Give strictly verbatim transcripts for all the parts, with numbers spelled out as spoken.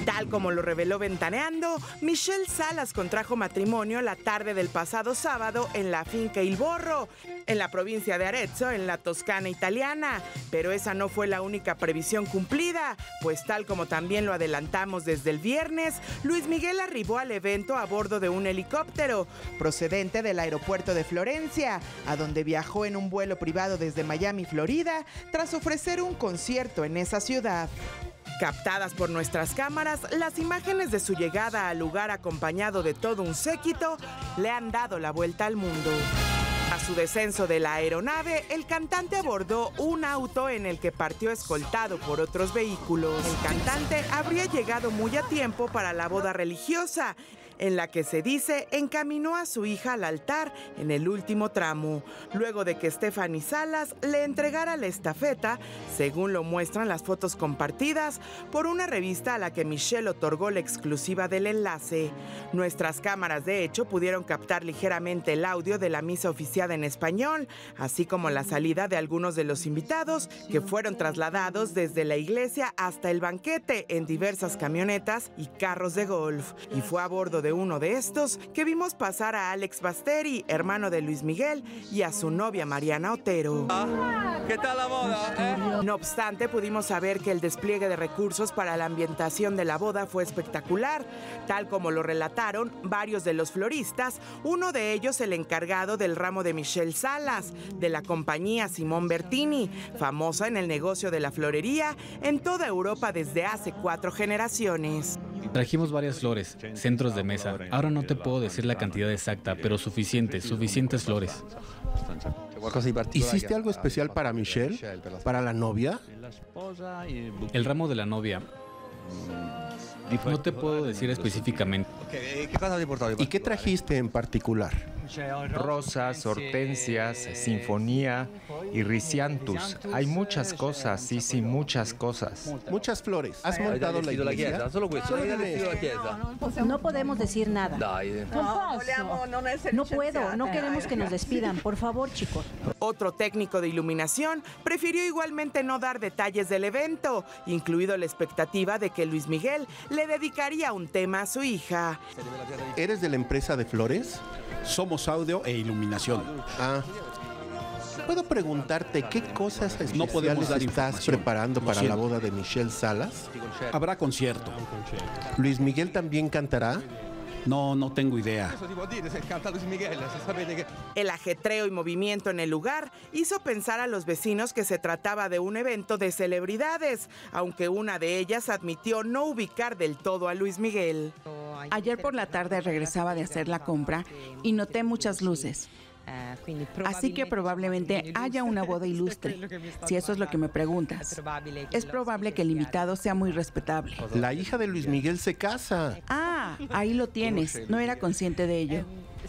Tal como lo reveló Ventaneando, Michelle Salas contrajo matrimonio la tarde del pasado sábado en la finca Il Borro, en la provincia de Arezzo, en la Toscana italiana. Pero esa no fue la única previsión cumplida, pues tal como también lo adelantamos desde el viernes, Luis Miguel arribó al evento a bordo de un helicóptero procedente del aeropuerto de Florencia, a donde viajó en un vuelo privado desde Miami, Florida, tras ofrecer un concierto en esa ciudad. Captadas por nuestras cámaras, las imágenes de su llegada al lugar acompañado de todo un séquito le han dado la vuelta al mundo. A su descenso de la aeronave, el cantante abordó un auto en el que partió escoltado por otros vehículos. El cantante habría llegado muy a tiempo para la boda religiosa, en la que se dice encaminó a su hija al altar en el último tramo, luego de que Stephanie Salas le entregara la estafeta, según lo muestran las fotos compartidas por una revista a la que Michelle otorgó la exclusiva del enlace. Nuestras cámaras, de hecho, pudieron captar ligeramente el audio de la misa oficiada en español, así como la salida de algunos de los invitados que fueron trasladados desde la iglesia hasta el banquete en diversas camionetas y carros de golf. Y fue a bordo de uno de estos que vimos pasar a Alex Basteri, hermano de Luis Miguel, y a su novia Mariana Otero. ¿Qué tal la boda? ¿Eh? No obstante, pudimos saber que el despliegue de recursos para la ambientación de la boda fue espectacular, tal como lo relataron varios de los floristas, uno de ellos el encargado del ramo de Michelle Salas, de la compañía Simón Bertini, famosa en el negocio de la florería en toda Europa desde hace cuatro generaciones. Trajimos varias flores, centros de mesa. Ahora no te puedo decir la cantidad exacta, pero suficientes, suficientes flores. ¿Hiciste algo especial para Michelle? ¿Para la novia? El ramo de la novia. No te puedo decir específicamente. ¿Y qué trajiste en particular? Rosas, hortensias, sinfonía y riciantus. Hay muchas cosas, sí, sí, muchas cosas. Muchas flores. ¿Has montado la iglesia? No podemos decir nada. No puedo, no queremos que nos despidan. Por favor, chicos. Otro técnico de iluminación prefirió igualmente no dar detalles del evento, incluido la expectativa de que Luis Miguel le dedicaría un tema a su hija. ¿Eres de la empresa de flores? Somos audio e iluminación. Ah. ¿Puedo preguntarte qué cosas especiales no podemos dar estás preparando para la boda de Michelle Salas? Habrá concierto. ¿Luis Miguel también cantará? No, no tengo idea. El ajetreo y movimiento en el lugar hizo pensar a los vecinos que se trataba de un evento de celebridades, aunque una de ellas admitió no ubicar del todo a Luis Miguel. Ayer por la tarde regresaba de hacer la compra y noté muchas luces. Así que probablemente haya una boda ilustre, si eso es lo que me preguntas. Es probable que el invitado sea muy respetable. La hija de Luis Miguel se casa. Ah, ahí lo tienes. No era consciente de ello.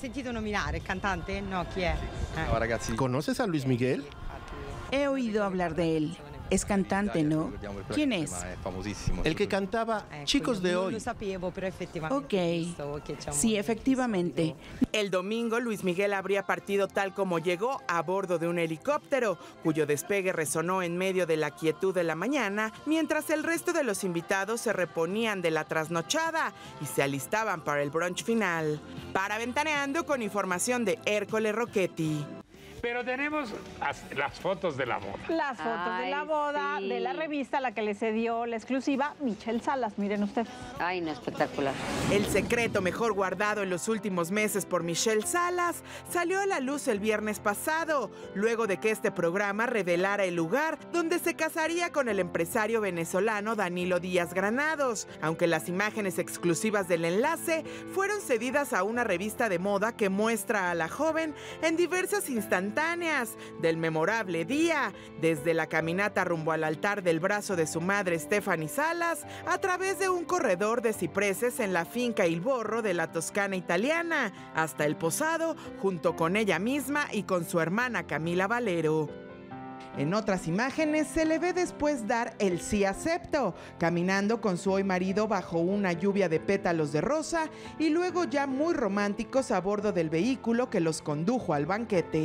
¿Conoces a Luis Miguel? He oído hablar de él. Es cantante, ¿no? ¿Quién es? El que cantaba Chicos de Hoy. Ok. Sí, efectivamente. El domingo, Luis Miguel habría partido tal como llegó, a bordo de un helicóptero, cuyo despegue resonó en medio de la quietud de la mañana, mientras el resto de los invitados se reponían de la trasnochada y se alistaban para el brunch final. Para Ventaneando, con información de Hércole Rocchetti. Pero tenemos las fotos de la boda. Las fotos Ay, de la boda, sí. de la revista a la que le cedió la exclusiva Michelle Salas. Miren ustedes. Ay, no, espectacular. El secreto mejor guardado en los últimos meses por Michelle Salas salió a la luz el viernes pasado, luego de que este programa revelara el lugar donde se casaría con el empresario venezolano Danilo Díaz Granados, aunque las imágenes exclusivas del enlace fueron cedidas a una revista de moda que muestra a la joven en diversas instantáneas del memorable día, desde la caminata rumbo al altar del brazo de su madre Stephanie Salas, a través de un corredor de cipreses en la finca Il Borro de la Toscana italiana, hasta el posado, junto con ella misma y con su hermana Camila Valero. En otras imágenes se le ve después dar el sí acepto, caminando con su hoy marido bajo una lluvia de pétalos de rosa y luego ya muy románticos a bordo del vehículo que los condujo al banquete.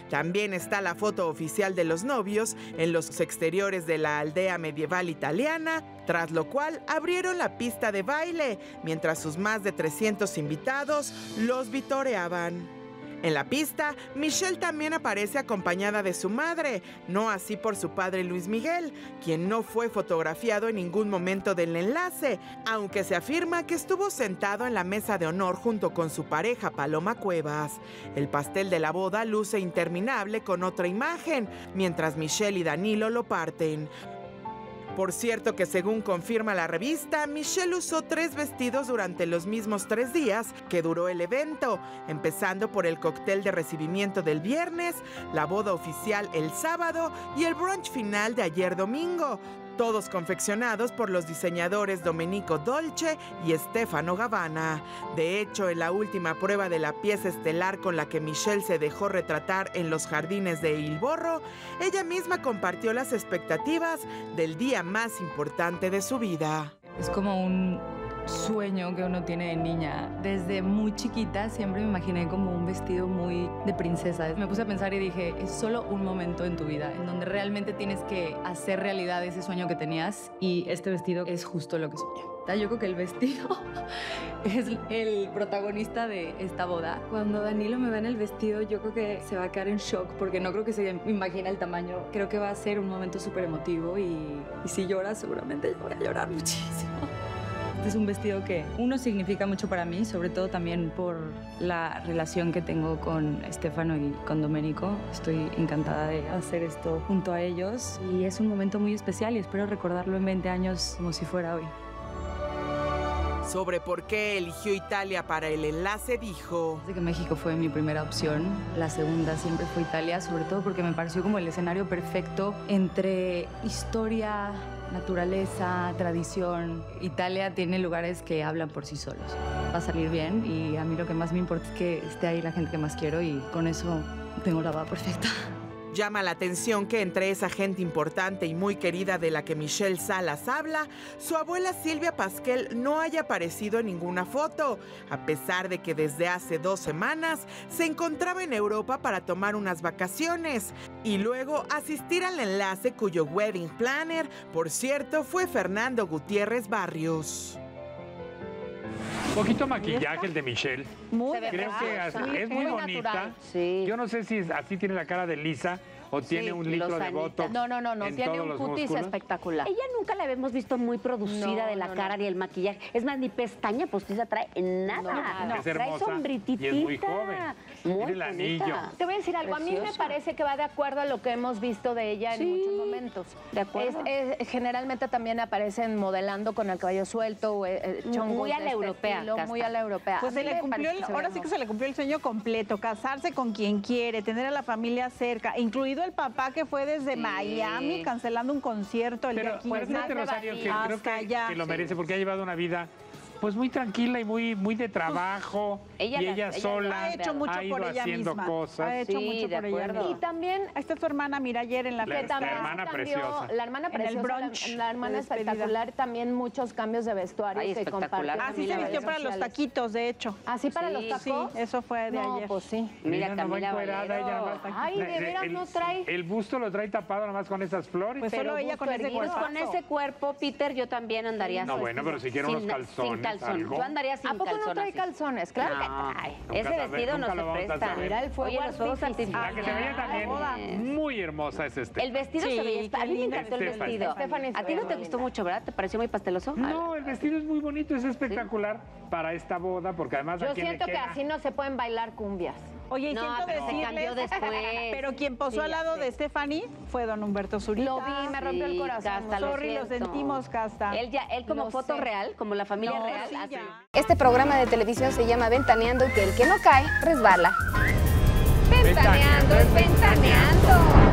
También está la foto oficial de los novios en los exteriores de la aldea medieval italiana, tras lo cual abrieron la pista de baile, mientras sus más de trescientos invitados los vitoreaban. En la pista, Michelle también aparece acompañada de su madre, no así por su padre Luis Miguel, quien no fue fotografiado en ningún momento del enlace, aunque se afirma que estuvo sentado en la mesa de honor junto con su pareja Paloma Cuevas. El pastel de la boda luce interminable con otra imagen, mientras Michelle y Danilo lo parten. Por cierto que según confirma la revista, Michelle usó tres vestidos durante los mismos tres días que duró el evento, empezando por el cóctel de recibimiento del viernes, la boda oficial el sábado y el brunch final de ayer domingo, todos confeccionados por los diseñadores Domenico Dolce y Stefano Gabbana. De hecho, en la última prueba de la pieza estelar con la que Michelle se dejó retratar en los jardines de Il Borro, ella misma compartió las expectativas del día más importante de su vida. Es como un sueño que uno tiene de niña. Desde muy chiquita siempre me imaginé como un vestido muy de princesa. Me puse a pensar y dije, es solo un momento en tu vida en donde realmente tienes que hacer realidad ese sueño que tenías, y este vestido es justo lo que soñé. Yo creo que el vestido es el protagonista de esta boda. Cuando Danilo me ve en el vestido, yo creo que se va a quedar en shock porque no creo que se imagina el tamaño. Creo que va a ser un momento súper emotivo y, y si llora, seguramente yo voy a llorar muchísimo. Este es un vestido que, uno, significa mucho para mí, sobre todo también por la relación que tengo con Stefano y con Domenico. Estoy encantada de hacer esto junto a ellos y es un momento muy especial y espero recordarlo en veinte años como si fuera hoy. Sobre por qué eligió Italia para el enlace, dijo: Desde que México fue mi primera opción, la segunda siempre fue Italia, sobre todo porque me pareció como el escenario perfecto entre historia, naturaleza, tradición. Italia tiene lugares que hablan por sí solos. Va a salir bien y a mí lo que más me importa es que esté ahí la gente que más quiero y con eso tengo la boda perfecta. Llama la atención que entre esa gente importante y muy querida de la que Michelle Salas habla, su abuela Silvia Pasquel no haya aparecido en ninguna foto, a pesar de que desde hace dos semanas se encontraba en Europa para tomar unas vacaciones y luego asistir al enlace cuyo wedding planner, por cierto, fue Fernando Gutiérrez Barrios. Poquito maquillaje el de Michelle. Muy Creo que es, es muy, muy bonita. Sí. Yo no sé si es, así tiene la cara de Lisa o tiene Sí, un litro de botox. No, no, no, no. Tiene un cutis espectacular. Ella nunca la habíamos visto muy producida No, de la no, cara no. ni el maquillaje. Es más, ni pestaña postiza trae en nada. No, es trae hermosa sombrititita. y es muy joven. Muy Tiene el anillo. bonita. Te voy a decir algo, a mí me Preciosa. parece que va de acuerdo a lo que hemos visto de ella Sí, en muchos momentos. de acuerdo. Es- es- generalmente también aparecen modelando con el cabello suelto, o, eh, chongos Muy a de la este europea, estilo, Casta. muy a la europea. Pues A se mí le me cumplió, el- parece ahora sí que hermoso. se le cumplió el sueño completo, casarse con quien quiere, tener a la familia cerca, incluido el papá que fue desde Sí. Miami cancelando un concierto el Pero, día pero quince. fíjate, Rosario, que creo Hasta que, allá. que lo merece porque ha llevado una vida pues muy tranquila y muy, muy de trabajo. Ella y la- ella, ella sola Ha hecho mucho ha ido por ella haciendo misma. cosas. Ha hecho Sí, mucho de por ella acuerdo. misma. Y también Ahí está tu hermana, mira, ayer en la que La- fiesta. también hermana cambió- preciosa. La hermana En el preciosa, brunch la, la hermana de despedida. espectacular, también muchos cambios de vestuario Ay, que espectacular. compartió. Así en se las vistió redes para los sociales. taquitos, de hecho. ¿Así para Sí, los Sí, tacos? eso fue de No, ayer. pues sí. Mira, no va Camila encuerada, Valero. ella va- Ay, de el- veras el- no trae. El busto lo trae tapado nomás con esas flores. Pues Pero solo ella gusto con ese erguido. Pues cuerpo. con ese cuerpo, Peter, yo también andaría No, así. bueno, pero si quiere Sin- unos calzones, Sin calzón. algo. Yo andaría sin ¿A poco calzón no trae así. calzones? Claro No, que trae. Nunca ese sabe- vestido nunca no lo se vamos a presta. saber. Mira el fuego Oye, los fuegos artificiales. La que se veía también Yes. muy hermosa es este. El vestido Sí, se veía... qué A mí me linda. encantó el Stephanie. vestido. Stephanie se ¿A ti no veía te muy gustó linda. mucho, verdad? ¿Te pareció muy pasteloso? No, el vestido es muy bonito, es espectacular para esta boda, porque además Yo a quien siento le que queda... así no se pueden bailar cumbias. Oye, y No, siento pero se decirles, cambió después. pero quien posó Sí, al ya lado sé. de Stephanie fue don Humberto Zurita. Lo vi, me rompió el Sí, corazón. Casta, lo Sorry, lo siento. sentimos, Casta. Él ya, él como Lo foto sé. real, como la familia No, real. sí, así. ya. Este programa de televisión se llama Ventaneando y que el que no cae, resbala. Ventaneando, ventaneando.